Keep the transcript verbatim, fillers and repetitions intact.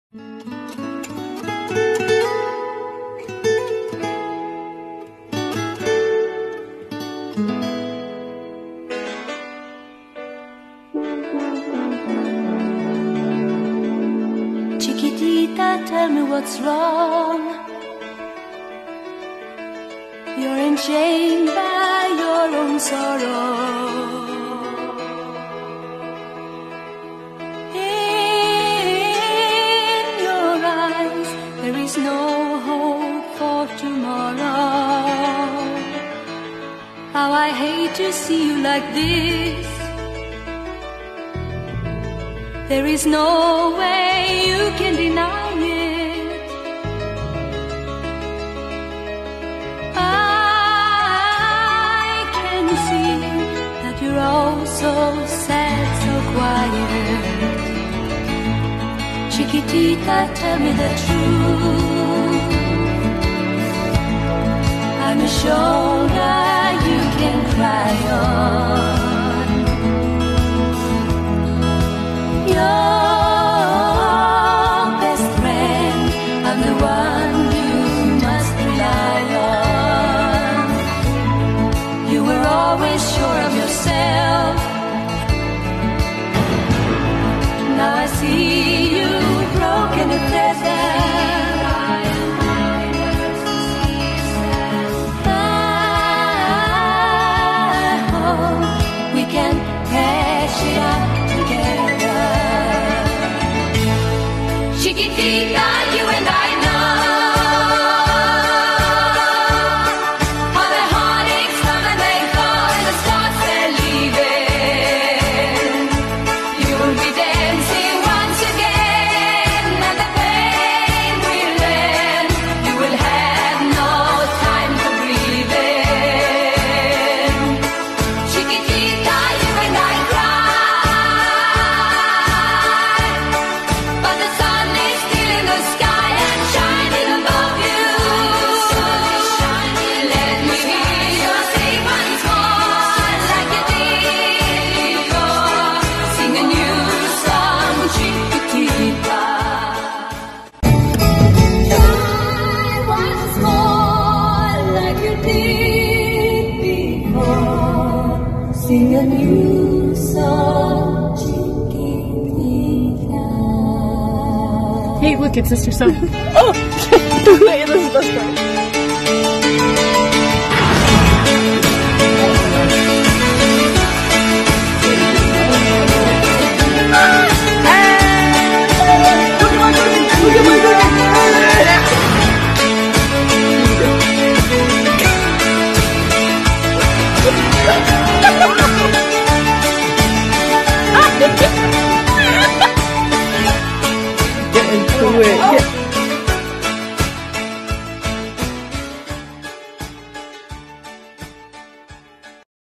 Chiquitita, tell me what's wrong. You're enchained by your own sorrow. In your eyes, there is no hope for tomorrow. How I hate to see you like this. There is no way you can deny it. I can see that you're all so sad, so quiet. Chiquitita, tell me the truth. I'm a shoulder you can cry on. Your best friend, I'm the one you must rely on. You were always sure of yourself. Now I see you broken and pleasant. I hope we can patch it up together. Chiquitita, you and I know how the heartaches come and they go and the stars they're leaving. You'll be dancing once again and the pain will end. You will have no time for breathing. Chiquitita, you and I cry, but the sun is still in the sky and shining above you. Let me hear you say once more, like you did before. Sing a new song, Chiquitita. Try once more, like you did before. Sing a new song, Chiquitita. Hey, look, it's Sister Sun. Oh! Wait, this is the best part.